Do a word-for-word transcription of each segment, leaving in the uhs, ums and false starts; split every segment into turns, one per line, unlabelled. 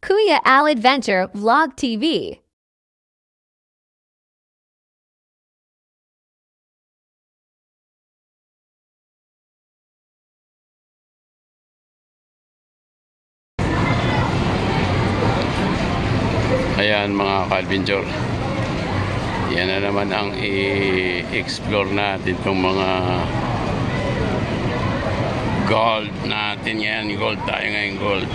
Kuya Al Adventure Vlog T V.
Ayan mga ka-adventure, yan na naman ang i-explore natin itong mga gold natin. Yan, gold tayo ngayon, gold.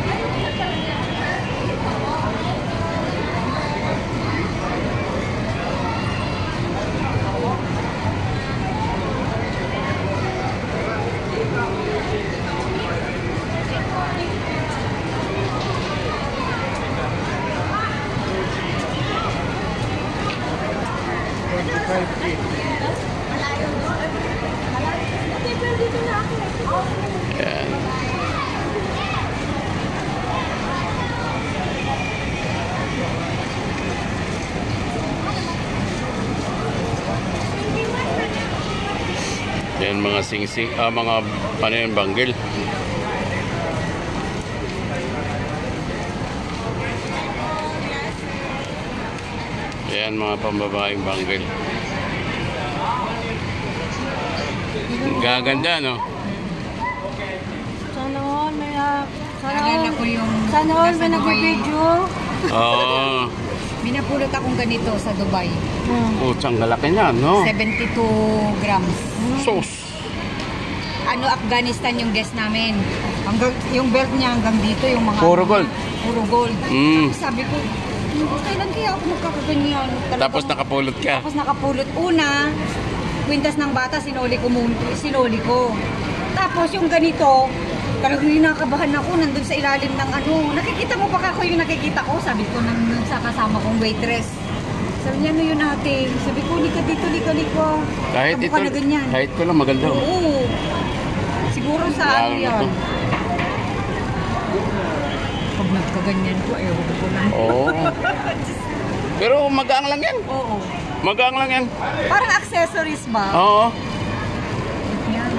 Yan. Yan mga singsing, ah, mga ano yan, banggil. Yan mga pambabaeng banggil. Gaganda, no?
Sana all may uh, sana
Naalala
all,
ko yung
sana all may
nasa Dubai.
nag-video.
Oo.
Binapulot akong ganito sa Dubai.
Hmm.
Oh, tsang galaki niyan, no?
seventy-two grams.
Sos.
Ano, Afghanistan yung guest namin. Hanggang, yung belt niya hanggang dito, yung mga...
Puro gold.
Puro gold.
Mm.
Tapos sabi ko, "Hmm, kailan kaya ako magkakaganyan? Talagang-
Tapos nakapulot ka.
Tapos nakapulot. Una, kwintas ng bata, sinoli ko, mun- sinoli ko. Tapos yung ganito, talagang hinakabahan ako, nandun sa ilalim ng ano. Nakikita mo ba ako yung nakikita ko? Sabi ko, nang, nang sa kasama kong waitress. Sabi niya, ano yun ate? Sabi ko, lika dito, lika, lika.
Kahit
Kamukha
ito,
na ganyan.
kahit ko lang maganda.
Oo. Siguro sa
Lalo
ano
na
yan.
to.
Pag nagkaganyan ko, ayaw ko lang.
Oo. Pero magaang lang yan.
Oo.
Magaang lang yan.
Parang accessories ba?
Oo.
Yan.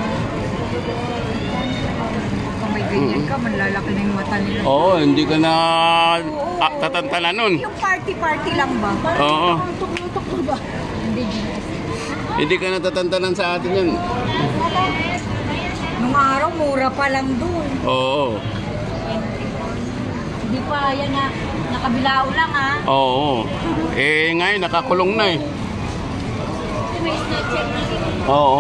Kung may ganyan ka, manlalaki na yung mata nila.
Oo, hindi ka na ah, tatantanan nun.
Yung party-party lang ba?
Oo.
Tuk-tuk ba? Hindi.
Hindi ka na tatantanan sa atin yan.
Nung araw, mura pa lang doon.
Oo.
Hindi pa yan na nakabilao lang ah.
Oo. Eh, ngayon, nakakulong na eh.
May snapchat na dito.
Oo.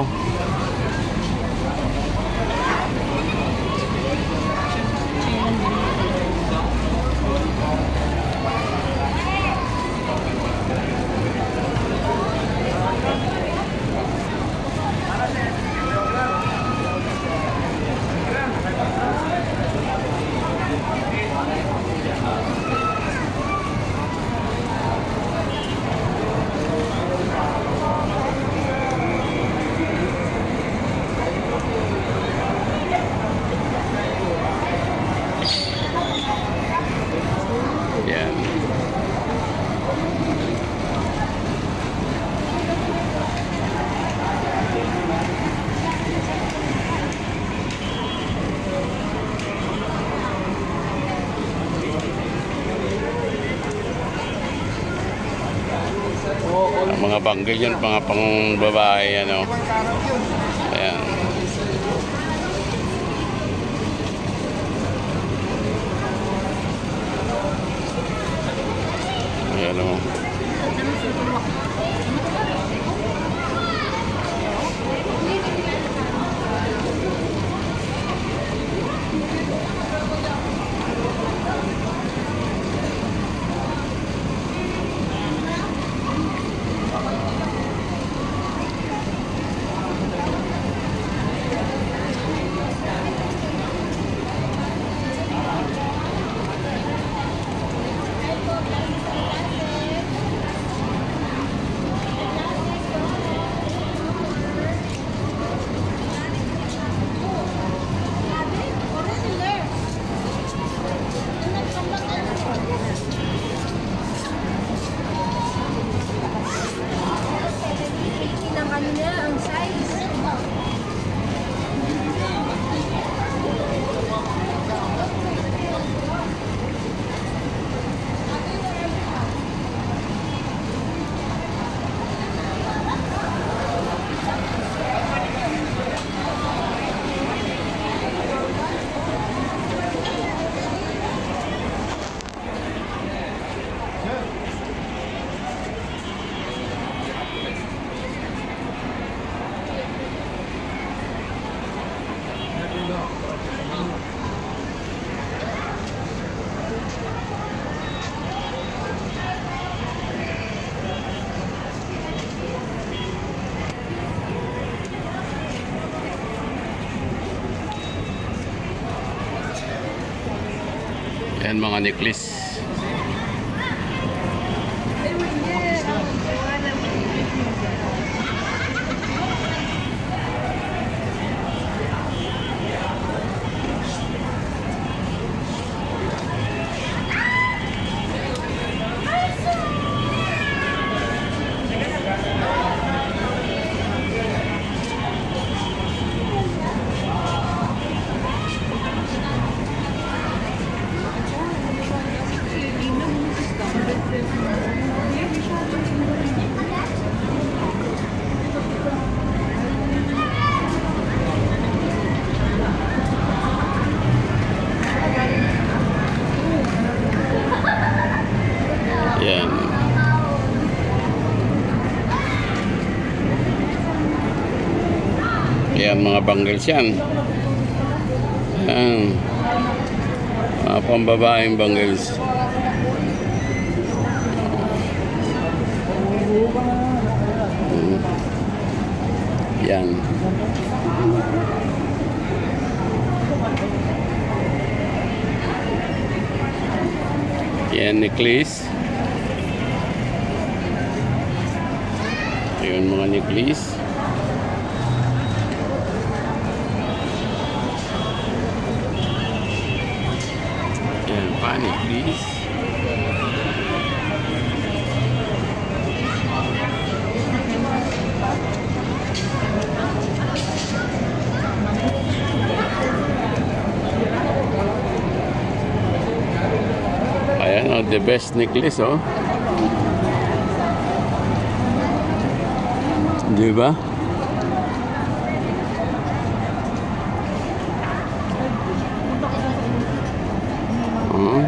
Yan. Ang mga banggil yan, mga pang babae, ano. Ayan. Ayan o. Yan mga necklace. Yan. Yan mga bangles yan. Yan. Mga pambabaeng bangles. Yan. Yan necklace. Ayun mga necklace. Yan pa necklace. Ayan, oh, the best necklace, oh. Diba? Uh-huh.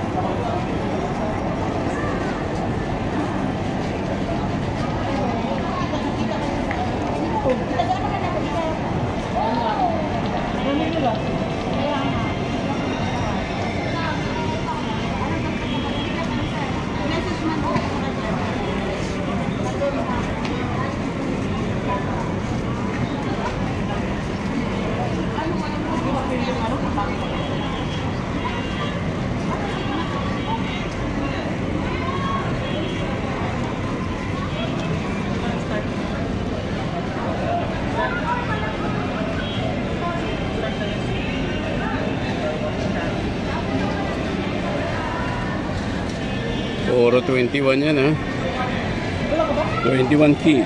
Oro twenty-one yan, ha? twenty-one K.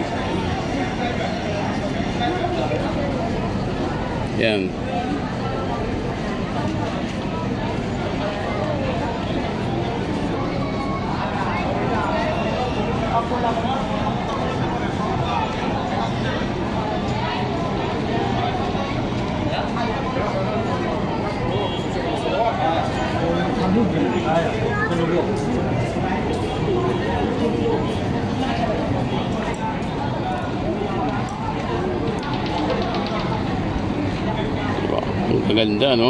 Yan. Diba? Ang kaganda, no?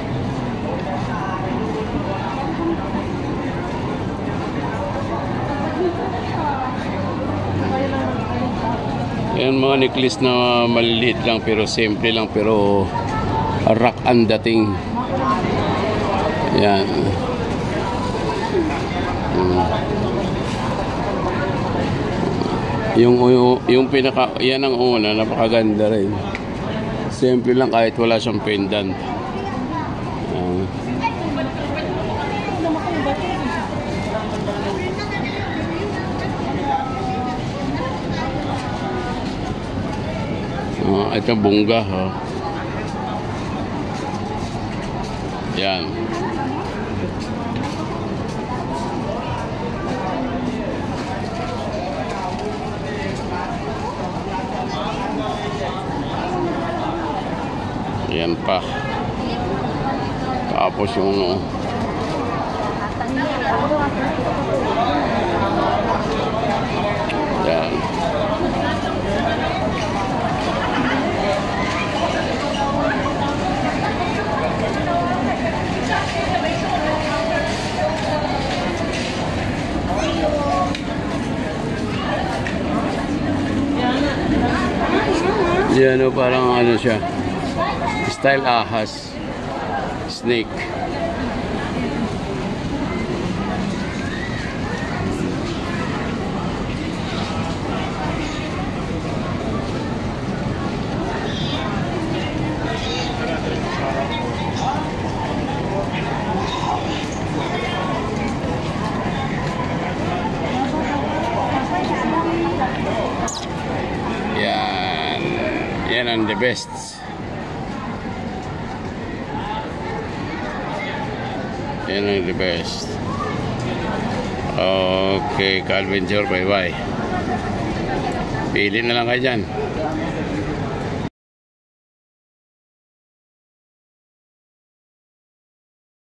Yan mga necklace na maliliit lang pero simple lang pero rock ang dating. Yan. Hmm. Yung, yung yung pinaka yan ang una, napakaganda rin. Simple lang kahit wala siyang pendant. Uh, uh, ito bungga, ha. Yan. Yan pa. Tapos yung yan. Yan o, parang ano siya, style ahas, snake. Yan. Yan ang the best. Yan ang the best. Okay, Calvin Jor, bye-bye. Pili na lang kayo dyan.